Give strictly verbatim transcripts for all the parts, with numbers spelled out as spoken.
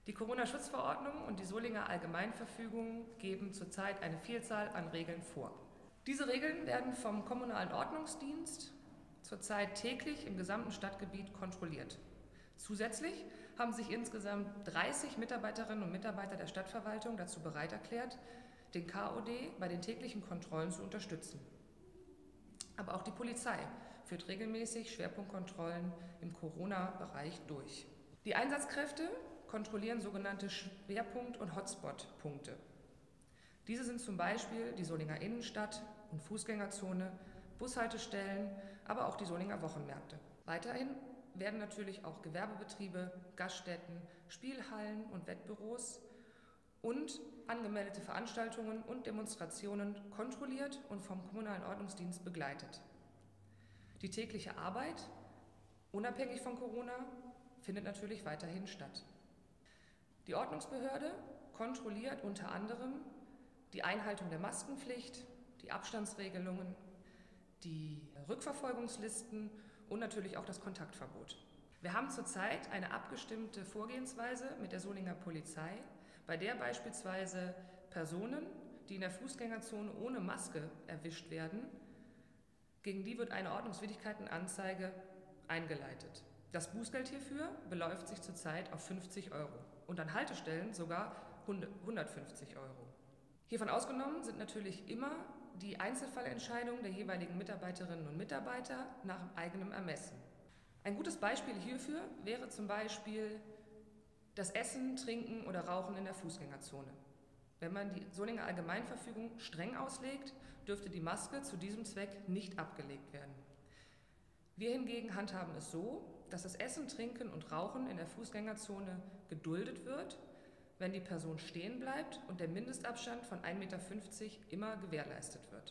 Die Corona-Schutzverordnung und die Solinger Allgemeinverfügung geben zurzeit eine Vielzahl an Regeln vor. Diese Regeln werden vom Kommunalen Ordnungsdienst zurzeit täglich im gesamten Stadtgebiet kontrolliert. Zusätzlich haben sich insgesamt dreißig Mitarbeiterinnen und Mitarbeiter der Stadtverwaltung dazu bereit erklärt, den K O D bei den täglichen Kontrollen zu unterstützen. Aber auch die Polizei führt regelmäßig Schwerpunktkontrollen im Corona-Bereich durch. Die Einsatzkräfte kontrollieren sogenannte Schwerpunkt- und Hotspot-Punkte. Diese sind zum Beispiel die Solinger Innenstadt und Fußgängerzone, Bushaltestellen, aber auch die Solinger Wochenmärkte. Weiterhin werden natürlich auch Gewerbebetriebe, Gaststätten, Spielhallen und Wettbüros und angemeldete Veranstaltungen und Demonstrationen kontrolliert und vom Kommunalen Ordnungsdienst begleitet. Die tägliche Arbeit, unabhängig von Corona, findet natürlich weiterhin statt. Die Ordnungsbehörde kontrolliert unter anderem die Einhaltung der Maskenpflicht, die Abstandsregelungen, die Rückverfolgungslisten und natürlich auch das Kontaktverbot. Wir haben zurzeit eine abgestimmte Vorgehensweise mit der Solinger Polizei, bei der beispielsweise Personen, die in der Fußgängerzone ohne Maske erwischt werden, gegen die wird eine Ordnungswidrigkeitenanzeige eingeleitet. Das Bußgeld hierfür beläuft sich zurzeit auf fünfzig Euro und an Haltestellen sogar hundertfünfzig Euro. Hiervon ausgenommen sind natürlich immer die Einzelfallentscheidungen der jeweiligen Mitarbeiterinnen und Mitarbeiter nach eigenem Ermessen. Ein gutes Beispiel hierfür wäre zum Beispiel das Essen, Trinken oder Rauchen in der Fußgängerzone. Wenn man die Solinger Allgemeinverfügung streng auslegt, dürfte die Maske zu diesem Zweck nicht abgelegt werden. Wir hingegen handhaben es so, dass das Essen, Trinken und Rauchen in der Fußgängerzone geduldet wird, wenn die Person stehen bleibt und der Mindestabstand von ein Meter fünfzig immer gewährleistet wird.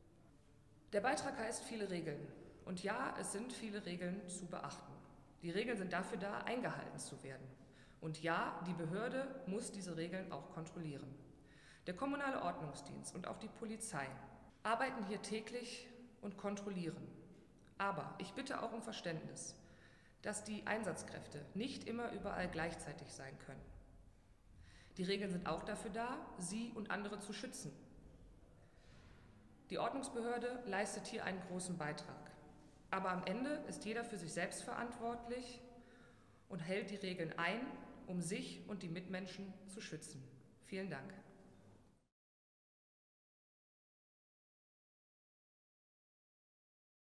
Der Beitrag heißt viele Regeln. Und ja, es sind viele Regeln zu beachten. Die Regeln sind dafür da, eingehalten zu werden. Und ja, die Behörde muss diese Regeln auch kontrollieren. Der Kommunale Ordnungsdienst und auch die Polizei arbeiten hier täglich und kontrollieren. Aber ich bitte auch um Verständnis, dass die Einsatzkräfte nicht immer überall gleichzeitig sein können. Die Regeln sind auch dafür da, Sie und andere zu schützen. Die Ordnungsbehörde leistet hier einen großen Beitrag. Aber am Ende ist jeder für sich selbst verantwortlich und hält die Regeln ein, um sich und die Mitmenschen zu schützen. Vielen Dank.